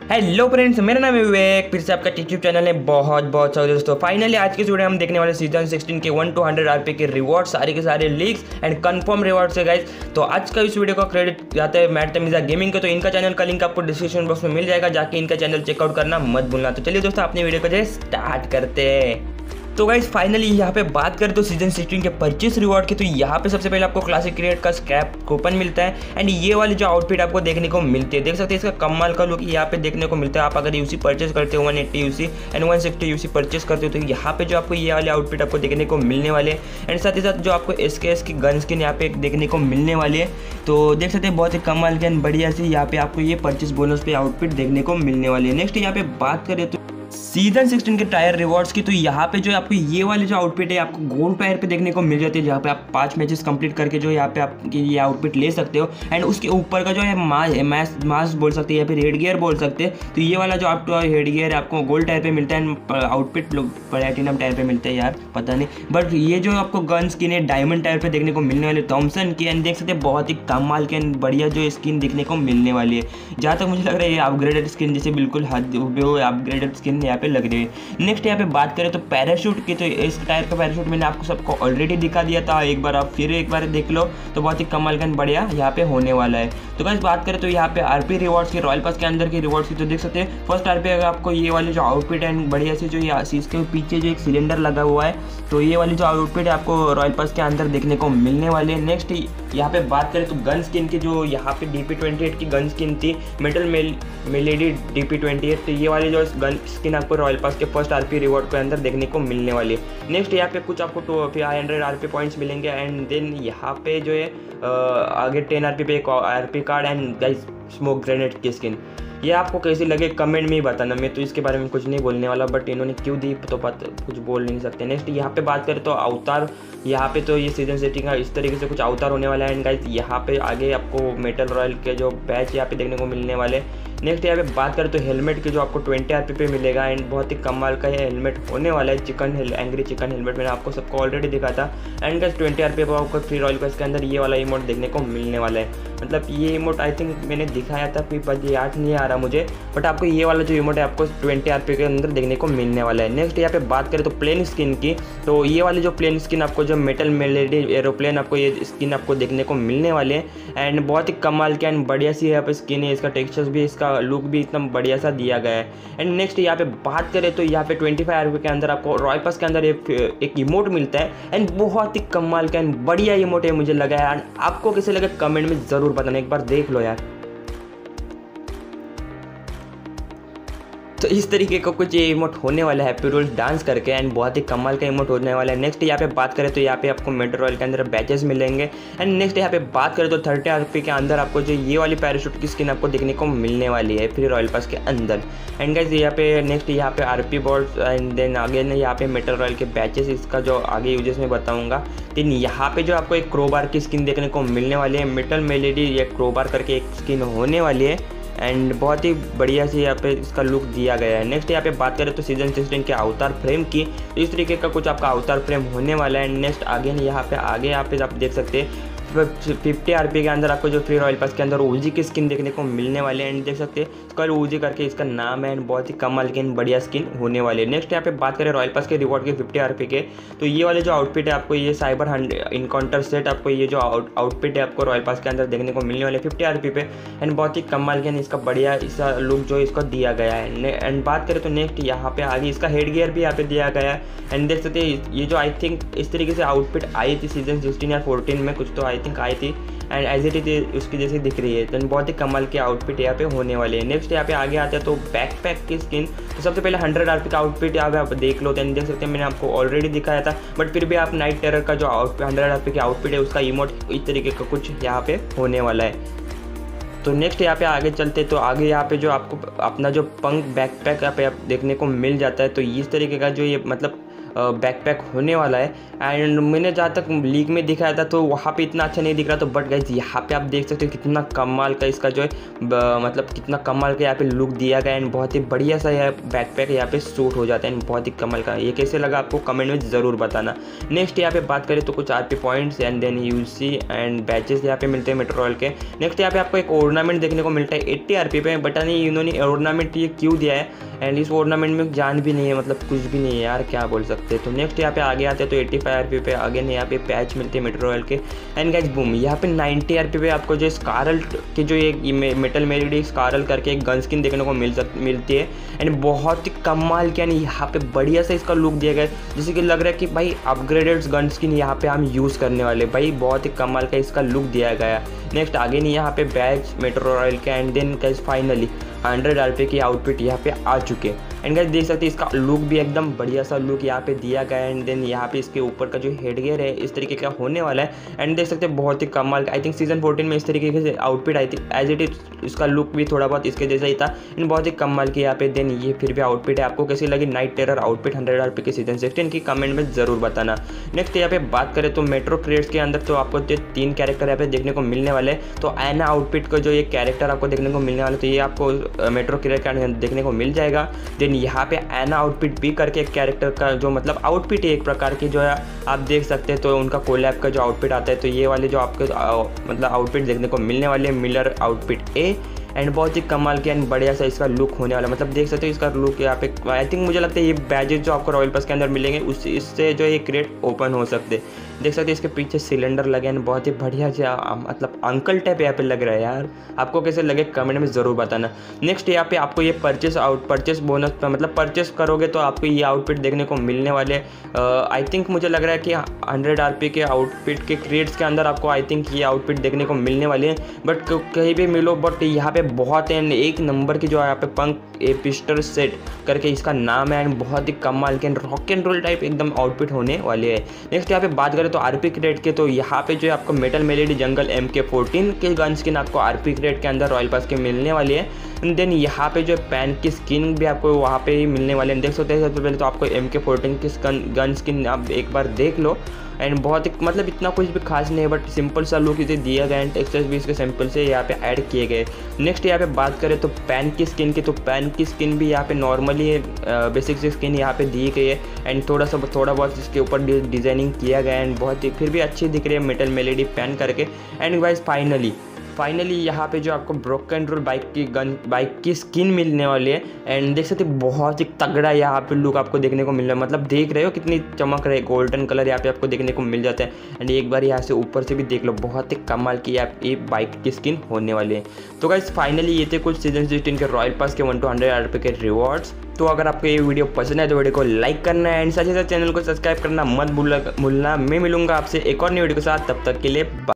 Hello friends, मेरा नाम है विवेक। फिर से आपका यूट्यूब चैनल है। बहुत बहुत स्वागत है दोस्तों। फाइनली आज के वीडियो हम देखने वाले सीजन 16 के 1 to 100 RP के रिवॉर्ड, सारे के सारे लीक्स एंड कंफर्म रिवॉर्ड्स है गाइस। तो आज का इस वीडियो का क्रेडिट जाता है MadTamizaGaming को। तो इनका चैनल का लिंक आपको डिस्क्रिप्शन बॉक्स में मिल जाएगा, जाके इनका चैनल चेकआउट करना मत भूलना। तो चलिए दोस्तों, अपनी वीडियो को जो स्टार्ट करते हैं। तो गाइस फाइनली यहाँ पे बात करें तो सीजन 16 के 25 रिवॉर्ड की, तो यहाँ पे सबसे पहले आपको क्लासिक क्रिएट का स्क्रैप कूपन मिलता है एंड ये वाली जो आउटफिट आपको देखने को मिलती है, देख सकते हैं इसका कमाल का लुक यहाँ पे देखने को मिलता है। आप अगर यूसी परचेस करते हो 180 यूसी एंड 160 यूसी परचेस करते हो तो यहाँ पे जो आपको ये वाली आउटफिट आपको देखने को मिलने वाले हैं एंड साथ ही साथ जो आपको SKS की गन स्किन यहाँ पे देखने को मिलने वाली है। तो देख सकते हैं बहुत ही कमाल के बढ़िया सी यहाँ पे आपको ये परचेस बोनस पे आउटफिट देखने को मिलने वाली है। नेक्स्ट यहाँ पे बात करें तो सीजन 16 के टायर रिवॉर्ड्स की, तो यहाँ पे जो आपको ये वाली जो आउटफिट है आपको गोल्ड टायर पे देखने को मिल जाती है, जहाँ पे आप 5 मैचेस कंप्लीट करके जो यहाँ पे आप ये आउटफिट ले सकते हो एंड उसके ऊपर का जो है मास्क बोल सकते हैं या फिर हेड गियर बोल सकते हैं। तो ये वाला जो आपको हेड गियर आपको गोल्ड टायर पे मिलता है, आउटफिट प्लैटिनम टायर पे मिलता है यार पता नहीं, बट ये जो आपको गन स्किन है डायमंड टायर पे देखने को मिलने वाली थॉमसन की एंड देख सकते हैं बहुत ही कमाल के बढ़िया जो स्किन देखने को मिलने वाली है। जहाँ तक मुझे लग रहा है ये अपग्रेडेड स्किन जैसे बिल्कुल अपग्रेडेड स्किन यहाँ पे लग रही है। नेक्स्ट यहाँ पे बात करें तो पैराशूट की, तो इस टायर का पैराशूट मैंने आपको सबको ऑलरेडी दिखा दिया था, एक बार आप फिर एक बार देख लो तो बहुत ही कमाल का बढ़िया यहाँ पे होने वाला है। तो गाइस बात करें तो यहाँ पे आरपी रिवॉर्ड्स की, रॉयल पास के अंदर की रिवॉर्ड्स की, तो देख सकते हैं फर्स्ट आरपी अगर आपको ये वाली जो आउटफिट है बढ़िया से जो इसके पीछे जो एक सिलेंडर लगा हुआ है, तो ये वाली जो आउटफिट है आपको रॉयल पास के अंदर देखने को मिलने वाली है। नेक्स्ट यहाँ पे बात करें तो गन स्किन की, जो यहाँ पे DP28 की गन स्किन थी, मेटल मेलेडी DP28, तो ये वाली जो गन स्किन आपको रॉयल पास के फर्स्ट आरपी रिवॉर्ड के अंदर देखने को मिलने वाली है। नेक्स्ट यहाँ पे कुछ आपको 500 RP पॉइंट्स मिलेंगे एंड देन यहाँ पे जो है आगे 10 RP पे एक RP card and guys smoke grenade की स्किन। ये आपको कैसी लगे कमेंट में ही बताना, मैं तो इसके बारे में कुछ नहीं बोलने वाला, बट इन्होंने क्यों दी तो कुछ बोल नहीं सकते। नेक्स्ट यहाँ पे बात करें तो अवतार, यहाँ पे तो ये सीजन 16 का इस तरीके से कुछ अवतार होने वाला है एंड गाइस यहाँ पे आगे आपको मेटल रॉयल के जो बैच यहाँ पे देखने को मिलने वाले। नेक्स्ट यहाँ पे बात करें तो हेलमेट के जो आपको 20 RP पे मिलेगा एंड बहुत ही कमाल का ये हेलमेट होने वाला है, एंग्री चिकन हेलमेट मैंने आपको सबको ऑलरेडी दिखा था एंड गाइस 20 RP पे आपको फ्री रॉयल पास के अंदर ये वाला इमोट देखने को मिलने वाला है। मतलब ये इमोट आई थिंक मैंने दिखाया था, फिर याद नहीं आ रहा मुझे, बट आपको ये वाला जो इमोट है आपको 20 RP के अंदर देखने को मिलने वाला है। नेक्स्ट यहाँ पे बात करें तो प्लेन स्किन की, तो ये वाली जो प्लेन स्किन आपको जो मेटल मेलेडी एरोप्लेन आपको ये स्किन आपको देखने को मिलने वाले हैं एंड बहुत ही कमाल के एंड बढ़िया सी यहाँ पे स्किन है, इसका टेक्सचर्स भी, इसका लुक भी इतना बढ़िया सा दिया गया है। एंड नेक्स्ट यहाँ पे बात करें तो यहाँ पे 25 RP के अंदर आपको रॉयल पास के अंदर एक इमोट मिलता है एंड बहुत ही कमाल का एंड बढ़िया इमोट है मुझे लगा है। आपको कैसे लगा कमेंट में ज़रूर बताना, एक बार देख लो यार। तो इस तरीके का कुछ ये इमोट होने वाला है, हैप्पी रूल्स डांस करके एंड बहुत ही कमाल का इमोट होने वाला है। नेक्स्ट यहाँ पे बात करें तो यहाँ पे आपको मेटल रॉयल के अंदर बैचेस मिलेंगे एंड नेक्स्ट यहाँ पे बात करें तो 30 RP के अंदर आपको जो ये वाली पैराशूट की स्किन आपको देखने को मिलने वाली है फ्री रॉयल पास के अंदर एंड गाइस यहाँ पे नेक्स्ट यहाँ पे RP बॉल्स एंड देन आगे यहाँ पे मेटल रॉयल के बैचेस, इसका जो आगे यूजेस में बताऊँगा। लेकिन यहाँ पे जो आपको एक क्रोबार की स्किन देखने को मिलने वाली है, मेटल मेलेडी या क्रोबार करके एक स्किन होने वाली है एंड बहुत ही बढ़िया से यहाँ पे इसका लुक दिया गया है। नेक्स्ट यहाँ पे बात करें तो सीजन 16 के अवतार फ्रेम की, तो इस तरीके का कुछ आपका अवतार फ्रेम होने वाला है। नेक्स्ट आगे यहाँ पे आप देख सकते हैं 50 RP के अंदर आपको जो फ्री रॉयल पास के अंदर ओजी की स्किन देखने को मिलने वाले हैं एंड देख सकते हैं स्कल ओजी करके इसका नाम है एंड बहुत ही कमाल की बढ़िया स्किन होने वाली है। नेक्स्ट यहाँ पे बात करें रॉयल पास के रिवॉर्ड के 50 RP के, तो ये वाले जो आउटफिट है आपको ये साइबर इनकाउंटर सेट, आपको ये जो आउटफिट है आपको रॉयल पास के अंदर देखने को मिलने वाले 50 RP पे एंड बहुत ही कमाल के इसका बढ़िया इसका लुक जो इसका दिया गया है। एंड बात करें तो नेक्स्ट यहाँ पे आगे इसका हेड गियर भी यहाँ पे दिया गया है एंड देख सकते हैं ये जो आई थिंक इस तरीके से आउटफिट आई थी सीजन 16 या 14 में कुछ तो आई थिंक आई थी एंड एज इट इज उसकी जैसी दिख रही है। तो बहुत ही कमाल के आउटफिट यहाँ पे होने वाले हैं। नेक्स्ट यहाँ पे आगे आते हैं तो बैकपैक की स्किन, तो सबसे पहले 100 RP का आउटफिट यहाँ पे आप देख लो, देख सकते हैं मैंने आपको ऑलरेडी दिखाया था, बट फिर भी आप नाइट टेरर का जो 100 RP की आउटफिट है उसका इमोट इस तरीके का कुछ यहाँ पे होने वाला है। तो नेक्स्ट यहाँ पे आगे चलते तो आगे यहाँ पे जो आपको अपना जो पंक बैकपैक यहाँ पे आप देखने को मिल जाता है, तो इस तरीके का जो ये मतलब बैकपैक होने वाला है। एंड मैंने जहाँ तक लीक में दिखाया था तो वहाँ पे इतना अच्छा नहीं दिख रहा, तो बट गाइस यहाँ पे आप देख सकते हो कितना कमाल का इसका जो है मतलब कितना कमाल का यहाँ पे लुक दिया गया। एंड बहुत ही बढ़िया सा यह बैकपैक यहाँ पे सूट हो जाता है एंड बहुत ही कमाल का। ये कैसे लगा आपको कमेंट में ज़रूर बताना। नेक्स्ट यहाँ पे बात करें तो कुछ RP points and then UC and badges यहाँ पे मिलते हैं मेट्रो रॉयल के। नेक्स्ट यहाँ पे आपको एक ऑर्नामेंट देखने को मिलता है 80 आरपी पे, बट नहीं इन्होंने ऑर्नामेंट ये क्यों दिया है एंड इस ऑर्नामेंट में जान भी नहीं है, मतलब कुछ भी नहीं है यार, क्या बोल सकते हैं। तो नेक्स्ट यहाँ पे आगे आते हैं तो 85 आरपी पे अगेन यहाँ पे पैच मिलते हैं मेट्रो रॉयल के। एंड गाइस बूम यहाँ पे 90 आरपी पे आपको जो स्कारल के जो एक मेटल मेलेडी स्कारल करके एक गन स्किन देखने को मिलती है एंड बहुत ही कमाल के। यानी यहाँ पे बढ़िया सा इसका लुक दिया गया है, जैसे कि लग रहा है कि भाई अपग्रेडेड गन स्किन यहाँ पे हम यूज़ करने वाले, भाई बहुत ही कमाल का इसका लुक दिया गया। नेक्स्ट आगे नहीं यहाँ पे बैच मेट्रो रॉयल के and then guys finally 100 RP की आउटफिट यहाँ पे आ चुके हैं। एंड गाइस देख सकते हैं इसका लुक भी एकदम बढ़िया सा लुक यहाँ पे दिया गया है। एंड देन यहाँ पे इसके ऊपर का जो हेडगियर है इस तरीके का होने वाला है एंड देख सकते हैं बहुत ही कमाल का। आई थिंक सीजन 14 में इस तरीके से आउटफिट आई थी, एज इट इज इसका लुक भी थोड़ा बहुत इसके जैसा ही था एंड बहुत ही कमाल की यहाँ पे। देन ये फिर भी आउटफिट है, आपको कैसी लगी नाइट टेरर आउटफिट 100 आरपी के सीजन 16 की कमेंट में ज़रूर बताना। नेक्स्ट यहाँ पे बात करें तो मेट्रो क्रेट्स के अंदर तो आपको 3 कैरेक्टर यहाँ पे देखने को मिलने वाले। तो एना आउटफिट का जो ये कैरेक्टर आपको देखने को मिलने वाला, तो ये आपको मेट्रो क्रेट देखने को मिल जाएगा। देन यहाँ पे एना आउटफिट भी करके एक कैरेक्टर का जो मतलब आउटफिट है एक प्रकार की जो है आप देख सकते हैं, तो उनका कोलैब का जो आउटफिट आता है, तो ये वाले जो आपके मतलब आउटफिट देखने को मिलने वाले मिलर आउटफिट ए एंड बहुत ही कमाल के एंड बढ़िया सा इसका लुक होने वाला। मतलब देख सकते हो इसका लुक यहाँ पे। आई थिंक मुझे लगता है ये बैजेस जो आपको रॉयल पास के अंदर मिलेंगे इससे जो ये क्रेट ओपन हो सकते हैं। देख सकते हैं इसके पीछे सिलेंडर लगे एंड बहुत ही बढ़िया से मतलब अंकल टाइप यहाँ पे लग रहा है यार। आपको कैसे लगे कमेंट में ज़रूर बताना। नेक्स्ट यहाँ पे आपको ये परचेस बोनस पर मतलब परचेस करोगे तो आपको ये आउटफिट देखने को मिलने वाले। आई थिंक मुझे लग रहा है कि 100 आरपी के आउटफिट के क्रेट्स के अंदर आपको आई थिंक ये आउटफिट देखने को मिलने वाले हैं, बट कहीं भी मिलो बट यहाँ पे बहुत है एक नंबर की जो है यहाँ पे पंक ए पिस्टर सेट करके इसका नाम है एंड बहुत ही कमाल के रॉक एंड रोल टाइप एकदम आउटफिट होने वाले हैं। नेक्स्ट यहाँ पे बात करें तो आरपी क्रेट के, तो यहाँ पे जो है आपको मेटल मेलेडी जंगल MK14 के गन स्किन आपको आरपी क्रेट के अंदर रॉयल पास के मिलने वाली है। देन यहाँ पे जो पैन की स्किन भी आपको वहाँ पे ही मिलने वाले हैं। देख सकते हैं सबसे पहले तो आपको MK14 की गन स्किन आप एक बार देख लो एंड बहुत ही मतलब इतना कुछ भी खास नहीं है, बट सिंपल सा लुक इसे दिया गया एंड टेक्सचर्स भी इसके सिंपल से यहाँ पे ऐड किए गए। नेक्स्ट यहाँ पे बात करें तो पैन की स्किन की, तो पैन की स्किन भी यहाँ पे नॉर्मली बेसिक सी स्किन यहाँ पे दी गई है एंड थोड़ा बहुत इसके ऊपर डिज़ाइनिंग किया गया एंड बहुत ही फिर भी अच्छी दिख रही है मेटल मेलेडी पैन करके। एंड गाइस फाइनली यहाँ पे जो आपको ब्रोकन रोल बाइक की स्किन मिलने वाली है एंड देख सकते बहुत ही तगड़ा यहाँ पे लुक आपको देखने को मिल रहा है। मतलब देख रहे हो कितनी चमक रही है, गोल्डन कलर यहाँ पे आपको देखने को मिल जाता है एंड एक बार यहाँ से ऊपर से भी देख लो बहुत ही कमाल की ये बाइक की स्किन होने वाली है। तो गाइस फाइनली ये थे कुछ सीजन 16 के रॉयल पास के 1 to 100 आरपी के रिवॉर्ड्स। तो अगर आपको ये वीडियो पसंद है तो वीडियो को लाइक करना है एंड साथ ही साथ चैनल को सब्सक्राइब करना मत भूलना। मैं मिलूंगा आपसे एक और नई वीडियो के साथ, तब तक के लिए